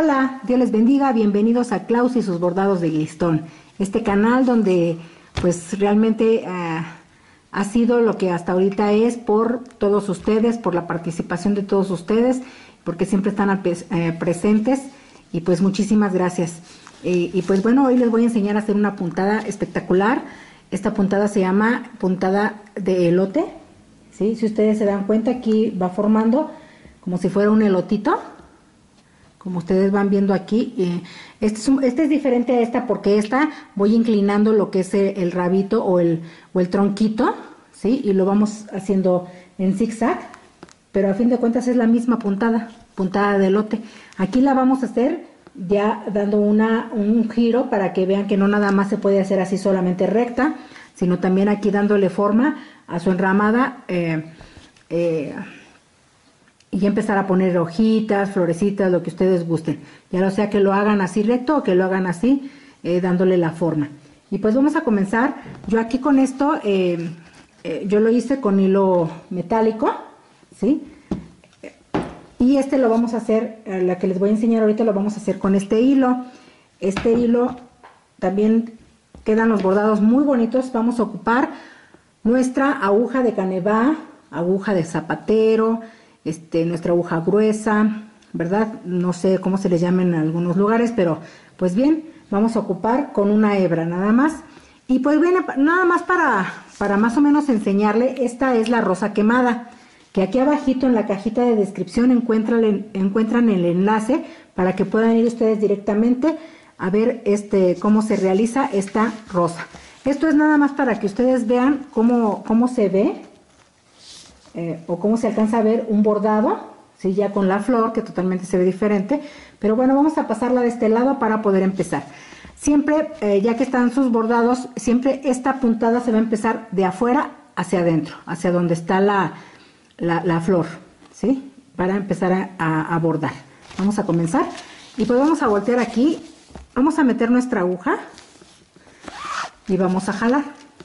Hola, Dios les bendiga, bienvenidos a Klaus y sus bordados de listón. Este canal donde pues realmente ha sido lo que hasta ahorita es por todos ustedes, por la participación de todos ustedes, porque siempre están presentes y pues muchísimas gracias. Y pues bueno, hoy les voy a enseñar a hacer una puntada espectacular. Esta puntada se llama puntada de elote, ¿sí? Si ustedes se dan cuenta, aquí va formando como si fuera un elotito. Como ustedes van viendo aquí, este es diferente a esta porque esta voy inclinando lo que es el rabito o el tronquito, ¿sí? Y lo vamos haciendo en zigzag, pero a fin de cuentas es la misma puntada de elote. Aquí la vamos a hacer ya dando un giro para que vean que no nada más se puede hacer así solamente recta, sino también aquí dándole forma a su enramada, y empezar a poner hojitas, florecitas, lo que ustedes gusten. Ya sea que lo hagan así recto o que lo hagan así, dándole la forma. Y pues vamos a comenzar. Yo aquí con esto, yo lo hice con hilo metálico, ¿sí? Y este lo vamos a hacer, la que les voy a enseñar ahorita lo vamos a hacer con este hilo. Este hilo también quedan los bordados muy bonitos. Vamos a ocupar nuestra aguja de canevá, aguja de zapatero, nuestra aguja gruesa, ¿verdad? No sé cómo se les llama en algunos lugares, pero pues bien, vamos a ocupar con una hebra nada más. Y pues bien, nada más para más o menos enseñarle, esta es la rosa quemada, que aquí abajito en la cajita de descripción encuentran el enlace para que puedan ir ustedes directamente a ver cómo se realiza esta rosa. Esto es nada más para que ustedes vean cómo se ve, o cómo se alcanza a ver un bordado, ¿sí? Ya con la flor, que totalmente se ve diferente. Pero bueno, vamos a pasarla de este lado para poder empezar. Siempre, ya que están sus bordados, siempre esta puntada se va a empezar de afuera hacia adentro, hacia donde está la flor, ¿sí? Para empezar a bordar. Vamos a comenzar. Y pues vamos a voltear aquí, vamos a meter nuestra aguja y vamos a jalar.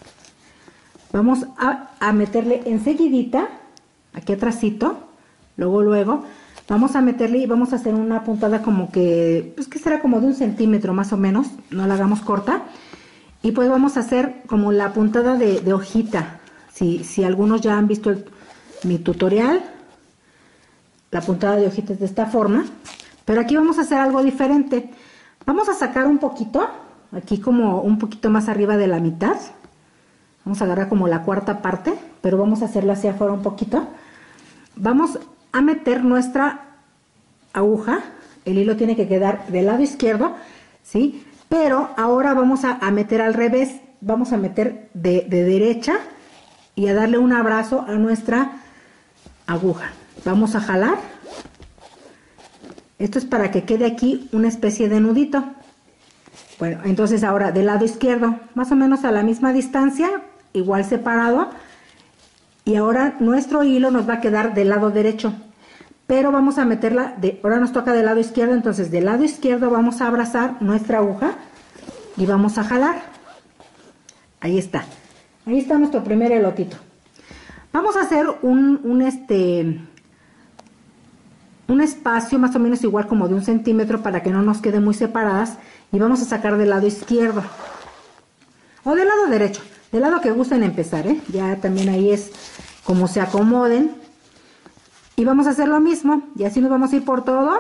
Vamos a meterle enseguidita, aquí atrásito, luego, vamos a meterle y vamos a hacer una puntada como que, pues que será como de 1 centímetro más o menos, no la hagamos corta. Y pues vamos a hacer como la puntada de hojita. Si algunos ya han visto mi tutorial, la puntada de hojita es de esta forma, pero aquí vamos a hacer algo diferente. Vamos a sacar un poquito, aquí como un poquito más arriba de la mitad. Vamos a agarrar como la cuarta parte, pero vamos a hacerla hacia afuera un poquito. Vamos a meter nuestra aguja, el hilo tiene que quedar del lado izquierdo, ¿sí? Pero ahora vamos a meter al revés, vamos a meter de derecha y a darle un abrazo a nuestra aguja. Vamos a jalar. Esto es para que quede aquí una especie de nudito. Bueno, entonces ahora del lado izquierdo, más o menos a la misma distancia, igual separado, y ahora nuestro hilo nos va a quedar del lado derecho, pero vamos a meterla, ahora nos toca del lado izquierdo, entonces del lado izquierdo vamos a abrazar nuestra aguja y vamos a jalar. Ahí está nuestro primer elotito. Vamos a hacer un espacio más o menos igual como de 1 centímetro para que no nos queden muy separadas, y vamos a sacar del lado izquierdo o del lado derecho, del lado que gusten empezar, ya también ahí es como se acomoden. Y vamos a hacer lo mismo, y así nos vamos a ir por toda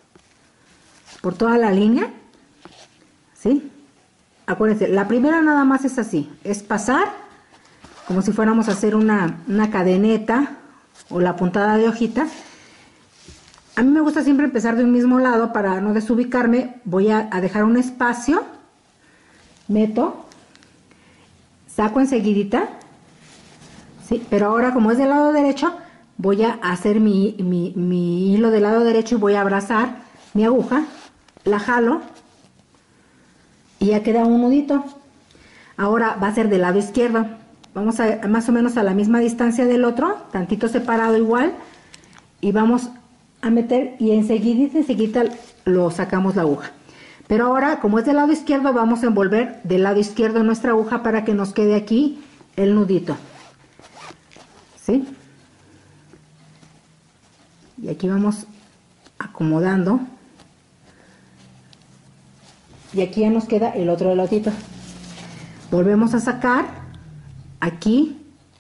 la línea, ¿sí? Acuérdense, la primera nada más es así, es pasar como si fuéramos a hacer una cadeneta o la puntada de hojita. A mí me gusta siempre empezar de un mismo lado para no desubicarme. Voy a dejar un espacio, meto, saco enseguidita, ¿sí? Pero ahora como es del lado derecho, voy a hacer mi hilo del lado derecho y voy a abrazar mi aguja, la jalo y ya queda un nudito. Ahora va a ser del lado izquierdo. Vamos a más o menos a la misma distancia del otro, tantito separado igual, y vamos a meter y enseguida lo sacamos la aguja. Pero ahora, como es del lado izquierdo, vamos a envolver del lado izquierdo nuestra aguja para que nos quede aquí el nudito, ¿sí? Y aquí vamos acomodando y aquí ya nos queda el otro elotito. Volvemos a sacar aquí.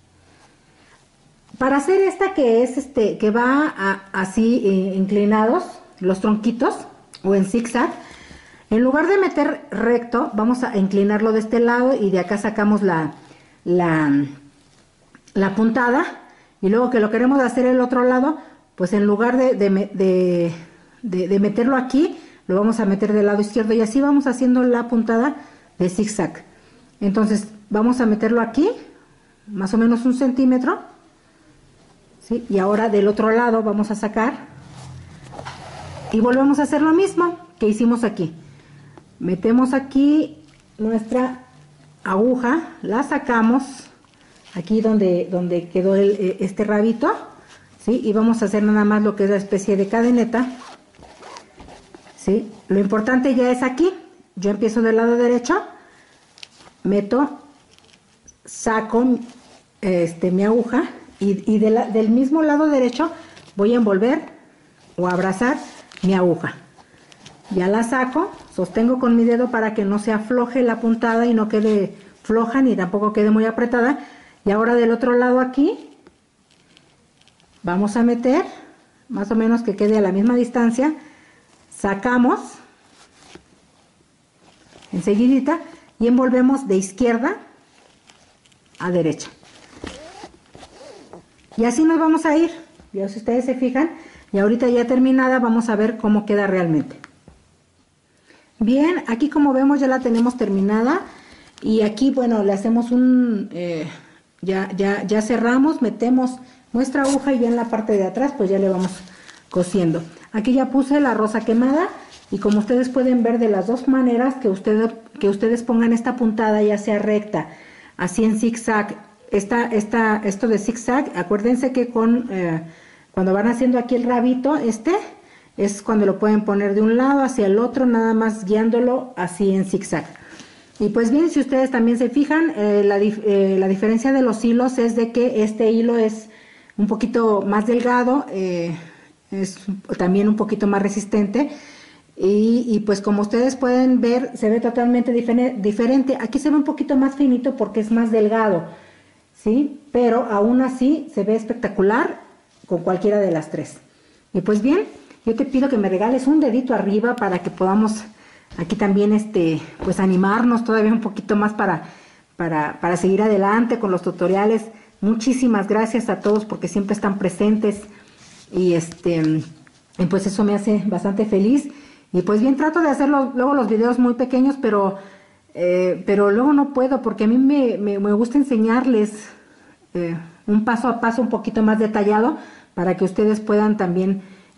Para hacer esta que es que va así inclinados los tronquitos o en zigzag, en lugar de meter recto, vamos a inclinarlo de este lado y de acá sacamos la puntada, y luego que lo queremos hacer el otro lado, pues en lugar de meterlo aquí, lo vamos a meter del lado izquierdo y así vamos haciendo la puntada de zigzag. Entonces vamos a meterlo aquí, más o menos 1 centímetro, ¿sí? Y ahora del otro lado vamos a sacar y volvemos a hacer lo mismo que hicimos aquí. Metemos aquí nuestra aguja, la sacamos aquí donde quedó este rabito, ¿sí? Y vamos a hacer nada más lo que es la especie de cadeneta, ¿sí? Lo importante ya es aquí. Yo empiezo del lado derecho, meto, saco mi aguja y del mismo lado derecho voy a envolver o abrazar mi aguja. Ya la saco, sostengo con mi dedo para que no se afloje la puntada y no quede floja ni tampoco quede muy apretada. Y ahora del otro lado aquí vamos a meter más o menos que quede a la misma distancia, sacamos enseguidita y envolvemos de izquierda a derecha. Y así nos vamos a ir. Ya si ustedes se fijan, y ahorita ya terminada vamos a ver cómo queda realmente. Bien, aquí como vemos ya la tenemos terminada, y aquí bueno le hacemos ya cerramos, metemos nuestra aguja y ya en la parte de atrás pues ya le vamos cosiendo. Aquí ya puse la rosa quemada, y como ustedes pueden ver, de las dos maneras que ustedes pongan esta puntada, ya sea recta, así en zigzag, esto de zigzag, acuérdense que cuando van haciendo aquí el rabito, es cuando lo pueden poner de un lado hacia el otro, nada más guiándolo así en zigzag. Y pues bien, si ustedes también se fijan, la diferencia de los hilos es de que este hilo es un poquito más delgado, es también un poquito más resistente, y pues como ustedes pueden ver, se ve totalmente diferente. Aquí se ve un poquito más finito porque es más delgado, ¿sí? Pero aún así se ve espectacular con cualquiera de las tres. Y pues bien, yo te pido que me regales un dedito arriba para que podamos aquí también pues animarnos todavía un poquito más para seguir adelante con los tutoriales. Muchísimas gracias a todos porque siempre están presentes, y pues eso me hace bastante feliz. Y pues bien, trato de hacer luego los videos muy pequeños, pero luego no puedo, porque a mí me gusta enseñarles un paso a paso un poquito más detallado para que ustedes puedan también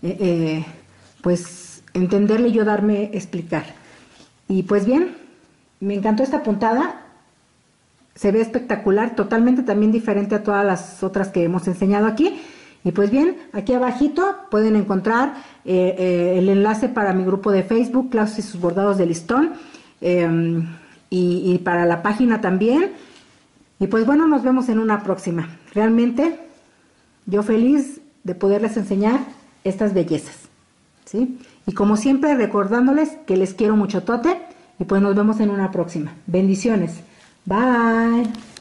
pues entenderle y yo darme explicar. Y pues bien, me encantó esta puntada, se ve espectacular, totalmente también diferente a todas las otras que hemos enseñado aquí. Y pues bien, aquí abajito pueden encontrar el enlace para mi grupo de Facebook, Claus y sus bordados de listón, y para la página también. Y pues bueno, nos vemos en una próxima. Realmente yo feliz de poderles enseñar estas bellezas, ¿sí? Y como siempre, recordándoles que les quiero mucho tote, y pues nos vemos en una próxima. Bendiciones. Bye.